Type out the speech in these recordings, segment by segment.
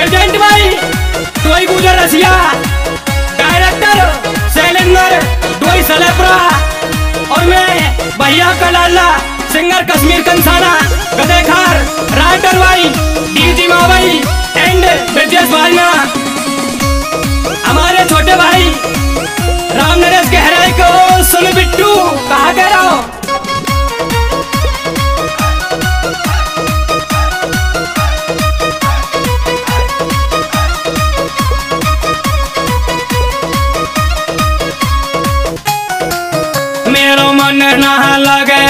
President भाई डोई गुजर रसिया, director Shailendra डोई सलेपरा, और मैं भैया का लाला सिंगर कश्मीर कंसाना गदेखार राइटर भाई डीजी मावई एंड ब्रिजेश भाईना, हमारे छोटे भाई राम नरेश गहराई को सुन बिट्टू कहा कह रहा हो। मेरो मन ना लगे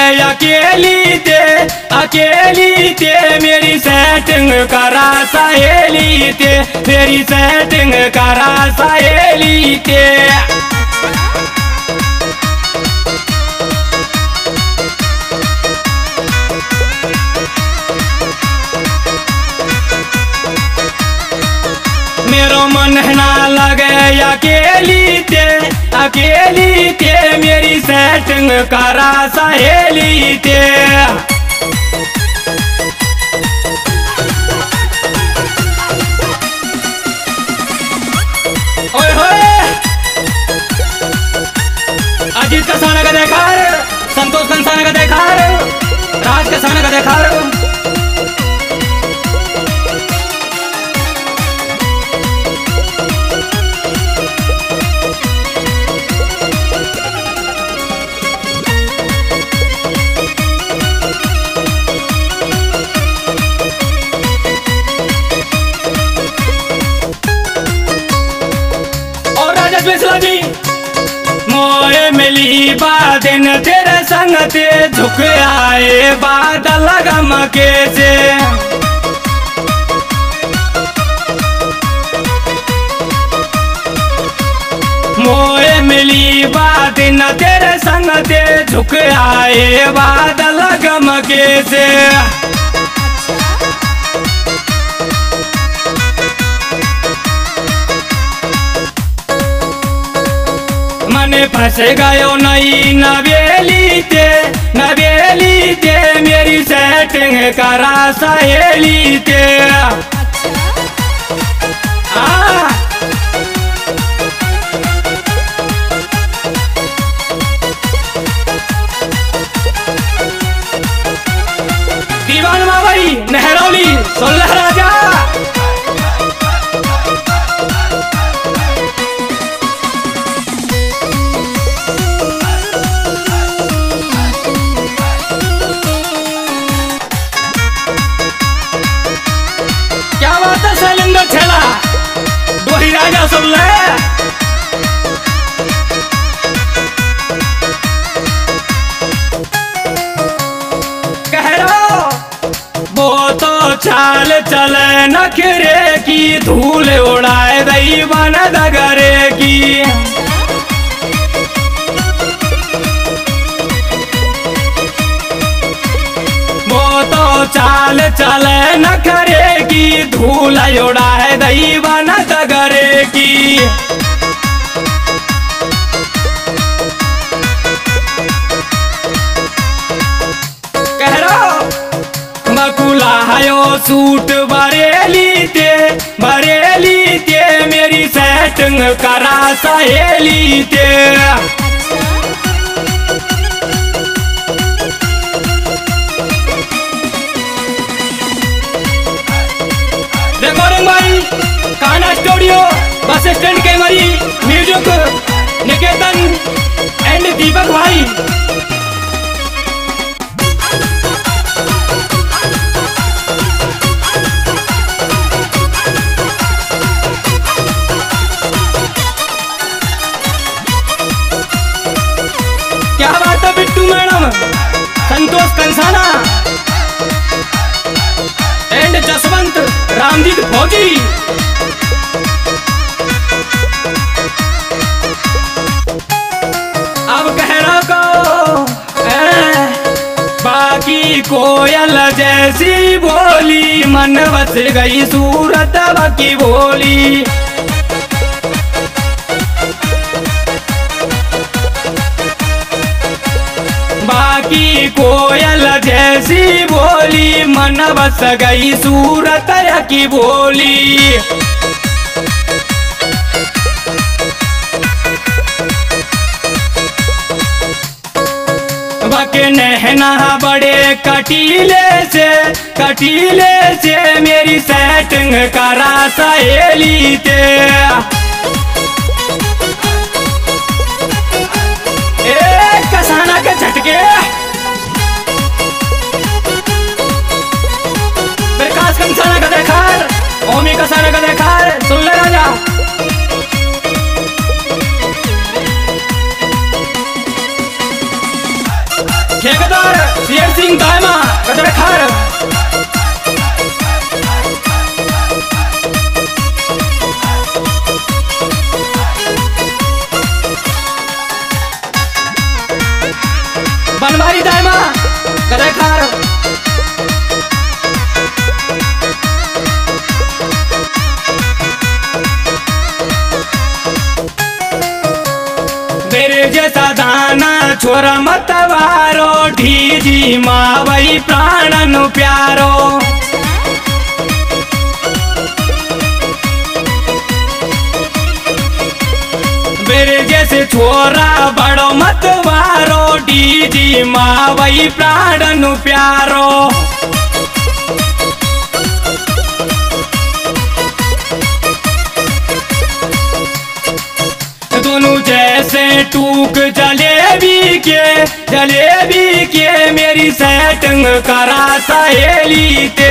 अकेली ते मेरी सेटिंग करा सहेली ते, मेरी सेटिंग करा सहेली ते। मेरो मन ना लगे अकेली ते मेरी सेटिंग करा सहेली ते। ओए होए अजीत कसाना का देखार, संतोष कंसाना का देखार, राज कसाना का देखार। मोए मिली बादन तेरे संग ते झुक आए बादल गमके से, मोए मिली बादन तेरे संग ते झुक आए बादल गमके से। मने फंस गयो नई नवेली ते मेरी सेटिंग करा सहेली ते। दीवान मावई नहरौली सोलह राजा, शैलेंद्र ठेला डोही राजा सुन ले। कह रहा वो तो चाल चले नखरे की, धूल उड़ाए दई बन दगरे की। वो तो चाल चले नखरे की, धूल उड़ाए दई बन दगरे की। कह रहा मकुला हयो सूट बरेली ते मेरी सेटिंग करा सहेली ते। भाई काना स्टूडियो बस स्टैंड के मरी म्यूजिक निकेतन एंड दीपक भाई। क्या बात है बिट्टू मैडम, संतोष कंसाना एंड जसवंत रामजीत फौजी। अब कह रहा को बाकी कोयल जैसी बोली, मन बस गई सूरत बाकी बोली। बाकी कोयल जैसी बोली, मन बस गई सूरत की बोली। बके नहना बड़े कटीले से मेरी सेटिंग करा सहेली ते। कसाना के झटके प्रकाश कंसाना का देखार, ओमी कसाना का देखार, सुन ले राजा। ठेकेदार शेर सिंह दायमा का देखार। बनवारी दायमा गदेखार। मेरे जैसा दाना छोरा मतवारो, ढीजी मावई प्राणन प्यारो। मेरे जैसे छोरा बड़ो मतवारो, डीजी मावई प्राणन प्यारो। दोनों जैसे टूक जलेबी के मेरी सेटिंग करा सहेली ते।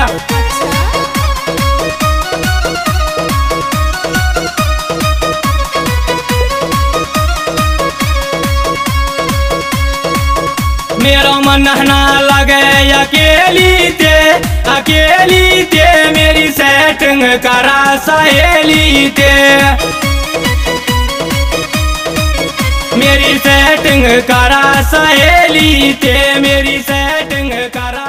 मेरा मन ना लगे अकेली ते मेरी सेटिंग करा सहेली ते। मेरी सेटिंग करा सहेली ते, मेरी सेटिंग करा।